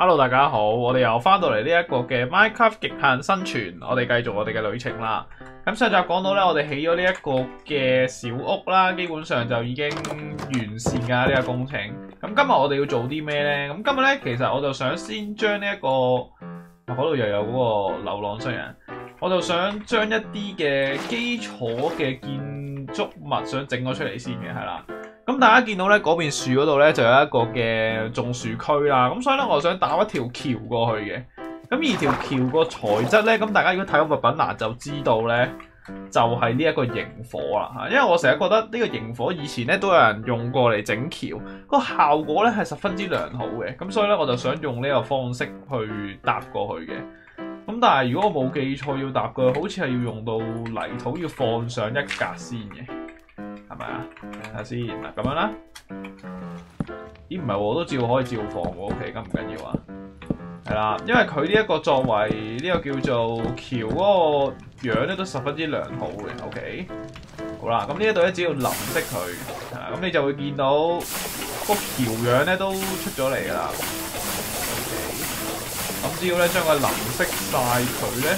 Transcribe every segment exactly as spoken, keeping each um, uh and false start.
Hello， 大家好，我哋又翻到嚟呢一個嘅 Minecraft 極限生存，我哋繼續我哋嘅旅程啦。咁上集講到咧，我哋起咗呢一個嘅小屋啦，基本上就已經完善㗎呢個工程。咁今日我哋要做啲咩咧？咁今日咧，其實我就想先將呢一個，嗰度又有嗰個流浪商人，我就想將一啲嘅基礎嘅建築物想整咗出嚟先嘅，係啦。咁大家見到咧，嗰邊樹嗰度咧就有一個嘅種樹區啦，咁所以咧我想打一條橋過去嘅。咁而條橋個材質咧，咁大家如果睇個物品欄就知道咧，就係呢一個營火啦嚇。因為我成日覺得呢個營火以前咧都有人用過嚟整橋，個效果咧係十分之良好嘅。咁所以咧我就想用呢個方式去搭過去嘅。咁但係如果我冇記錯要搭過去，好似係要用到泥土要放上一格先嘅。係咪啊？睇下先嗱，咁樣啦。咦，唔係喎，我都照可以照放喎。O K，咁唔緊要啊。係啦，因為佢呢一個作為呢個叫做橋嗰個樣咧，都十分之良好嘅。O K， 好啦，咁呢一度咧只要淋熄佢，啊，咁你就會見到個橋樣咧都出咗嚟㗎啦。O K， 咁只要咧將佢淋熄晒佢咧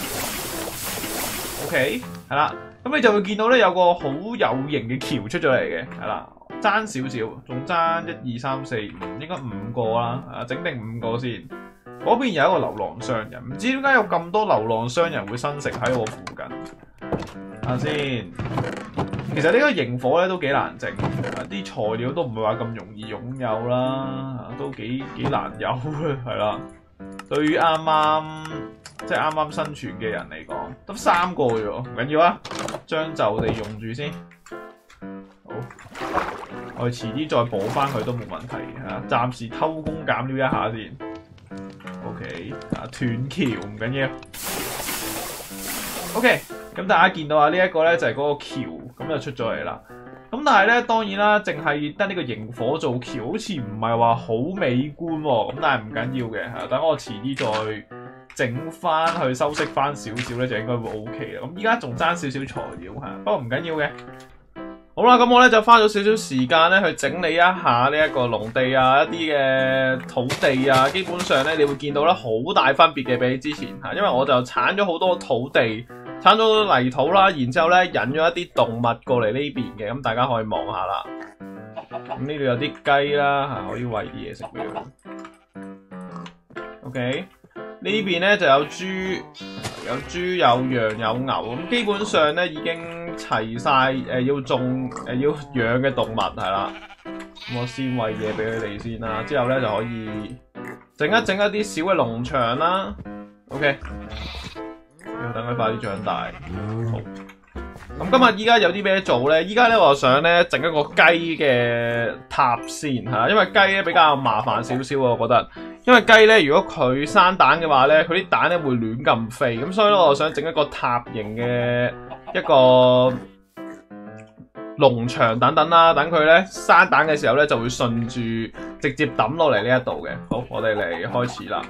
，O K， 係啦。咁你就會見到咧有個好有型嘅橋出咗嚟嘅，係啦，爭少少，仲爭一二三四五，應該五個啦，啊，整定五個先。嗰邊有一個流浪商人，唔知點解有咁多流浪商人會生成喺我附近。睇下先，其實呢個營火咧都幾難整，啲材料都唔係話咁容易擁有啦，都幾幾難有嘅，係啦。對於啱啱即係啱啱生存嘅人嚟講，得三個啫喎，唔緊要啊，將就地用住先。好，我哋遲啲再補翻佢都冇問題嘅嚇，暫時偷工減料一下先。OK， 啊斷橋唔緊要。OK， 咁大家見到啊，呢一個咧就係嗰個橋，咁就出咗嚟啦。咁但係咧，當然啦，淨係得呢個營火做橋，好似唔係話好美觀喎。咁但係唔緊要嘅嚇，等我遲啲再整翻去修飾翻少少咧，就應該會 O K 啦。咁依家仲爭少少材料嚇，不過唔緊要嘅。好啦，咁我咧就花咗少少時間咧去整理一下呢一個農地啊，一啲嘅土地啊，基本上咧你會見到咧好大分別嘅比之前嚇，因為我就剷咗好多土地。鏟咗泥土啦，然之後咧引咗一啲動物過嚟呢邊嘅，咁大家可以望下啦。咁呢度有啲雞啦，嚇可以餵啲嘢食俾佢。OK， 呢邊咧就有豬，有豬有羊有牛，咁基本上咧已經齊晒誒、呃、要種誒、呃、要養嘅動物係啦。咁我先餵嘢俾佢哋先啦，之後咧就可以整一整一啲小嘅農場啦。OK。等佢快啲長大。好，咁今日依家有啲咩做咧？依家咧我想咧整一個雞嘅塔先嚇，因為雞咧比較麻煩少少我覺得。因為雞咧如果佢生蛋嘅話咧，佢啲蛋咧會亂咁飛，咁所以咧我想整一個塔型嘅一個農場等等啦，等佢咧生蛋嘅時候咧就會順住直接抌落嚟呢一度嘅。好，我哋嚟開始啦。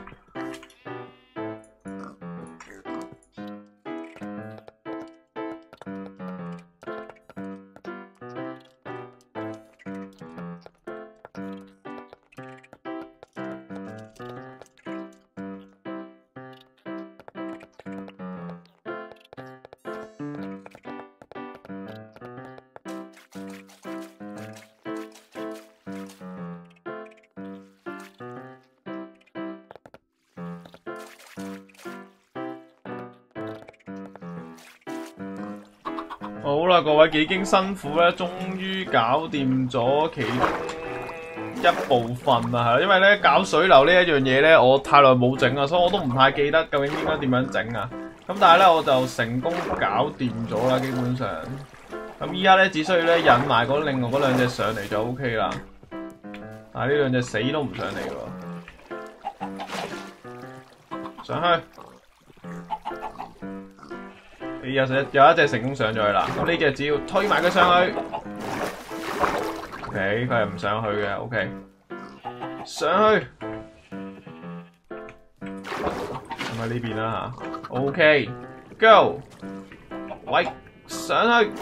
好啦，各位幾經辛苦咧，終於搞掂咗其中一部分啦，係因為咧搞水流呢一樣嘢咧，我太耐冇整啦，所以我都唔太記得究竟應該點樣整啊。咁但係咧，我就成功搞掂咗啦，基本上。咁依家咧只需要咧引埋嗰另外嗰兩隻上嚟就 O K 啦。但係呢兩隻死都唔上嚟喎，上去。有有一隻成功上咗去啦，咁呢隻只要推埋佢上去 ，OK， 佢係唔上去嘅 ，OK， 上去，咁喺呢邊啦吓 ，OK，Go， 喂，上去，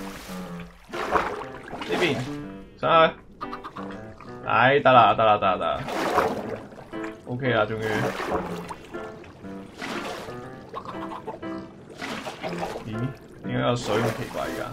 呢邊上去，哎，得啦得啦得啦得啦 OK 啦，終於。咦？點解個水咁奇怪㗎？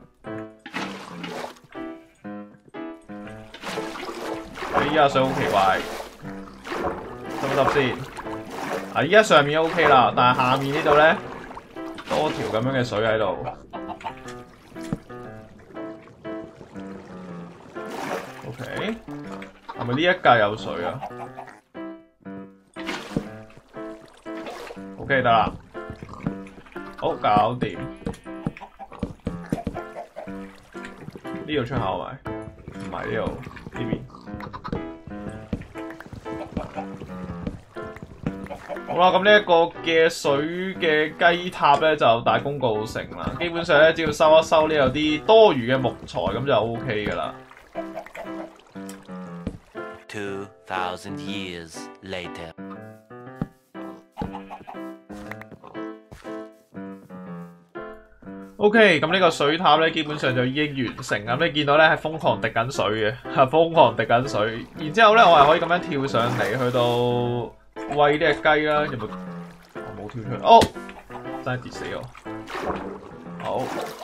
依家水好奇怪，得唔得先？啊！依家上面 OK 啦，但係下面呢度咧多條咁樣嘅水喺度。OK， 係咪呢一格有水啊 ？OK 得啦，好搞掂。呢度出口咪？唔係呢度呢邊。好啦，咁呢一個嘅水嘅雞塔咧就大功告成啦。基本上咧，只要收一收呢有啲多餘嘅木材，咁就 OK 噶啦。 Two thousand years later. OK， 咁呢個水塔咧基本上就已經完成啦。你見到咧係瘋狂滴緊水嘅，係瘋狂滴緊水。然之後咧，我係可以咁樣跳上嚟去到。餵呢隻雞啦，有冇？我冇跳出去，哦，真係跌死我。好，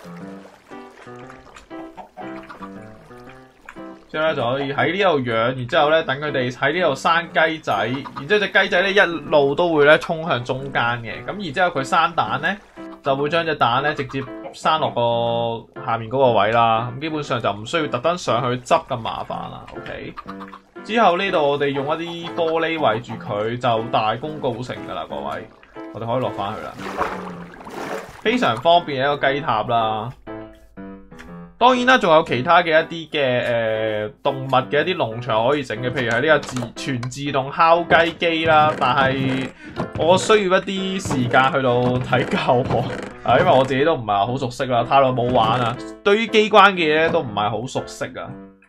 之後咧就可以喺呢度養，然之後咧等佢哋喺呢度生雞仔，然之後隻雞仔咧一路都會咧衝向中間嘅，咁然之後佢生蛋咧就會將隻蛋咧直接生落個下面嗰個位啦，咁基本上就唔需要特登上去執咁麻煩啦。OK。之後呢度我哋用一啲玻璃圍住佢，就大功告成㗎啦，各位。我哋可以落翻去啦，非常方便嘅一個雞塔啦。當然啦，仲有其他嘅一啲嘅誒動物嘅一啲農場可以整嘅，譬如係呢個自全自動烤雞機啦。但係我需要一啲時間去到睇教學啊，因為我自己都唔係好熟悉啦，太耐冇玩啦。對於機關嘅嘢咧都唔係好熟悉啊。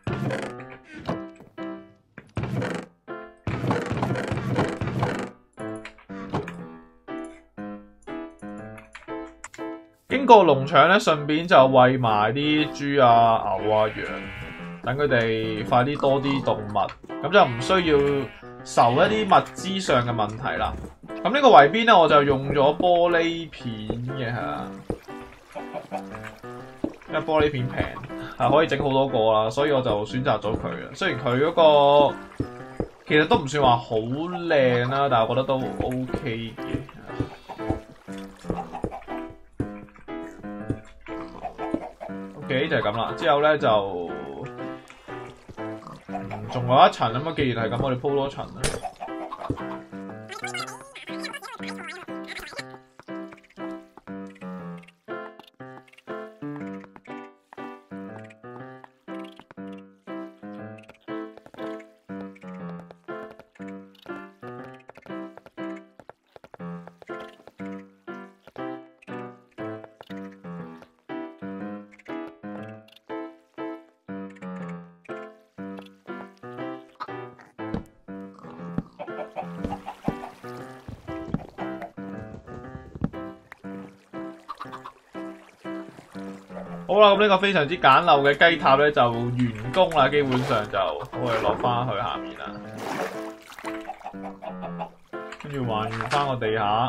經過農場咧，順便就餵埋啲豬啊、牛啊、羊，等佢哋快啲多啲動物，咁就唔需要受一啲物資上嘅問題啦。咁呢個圍邊咧，我就用咗玻璃片嘅嚇，因為玻璃片平，係可以整好多個啦，所以我就選擇咗佢啦。雖然佢嗰個其實都唔算話好靚啦，但係我覺得都 OK 嘅。OK 就係咁啦，之後咧就仲、嗯、有一層咁啊。既然係咁，我哋鋪多層啦。好啦，咁呢個非常之簡陋嘅雞塔咧就完工啦，基本上就我哋落翻去下面啦，跟住還原翻個地下，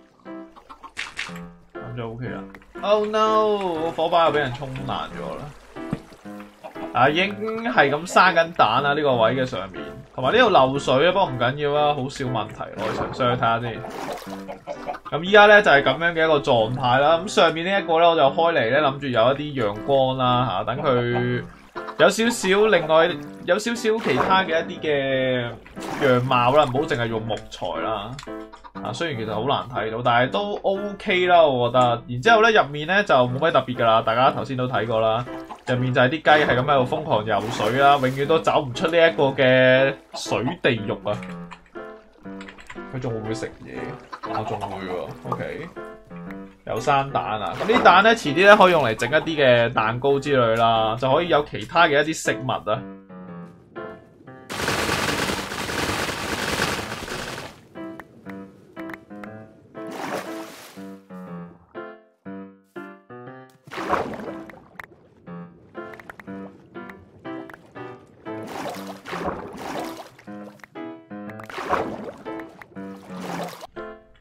咁就 OK 啦。Oh no！ 火把又俾人沖爛咗啦，啊已經係咁生緊蛋啦，呢個位嘅上面，同埋呢度漏水啊，不過唔緊要啦，好少問題，我哋上上去睇下先。咁依家咧就係、是、咁樣嘅一個狀態啦。咁上面呢一個咧，我就開嚟咧，諗住有一啲陽光啦嚇，等、啊、佢有少少另外有少少其他嘅一啲嘅樣貌啦，唔好淨係用木材啦。啊，雖然其實好難睇到，但係都 OK 啦，我覺得。然之後咧入面咧就冇咩特別㗎啦，大家頭先都睇過啦。入面就係啲雞係咁喺度瘋狂游水啦，永遠都走唔出呢一個嘅水地獄啊！佢仲會唔會食嘢？我仲會喎 ，OK。有生蛋啊！咁呢啲蛋咧，遲啲咧可以用嚟整一啲嘅蛋糕之類啦，就可以有其他嘅一啲食物啊。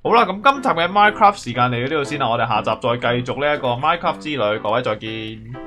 好啦，咁今集嘅 Minecraft 時間嚟到呢度先啦，我哋下集再繼續呢一個 Minecraft 之旅，各位再見。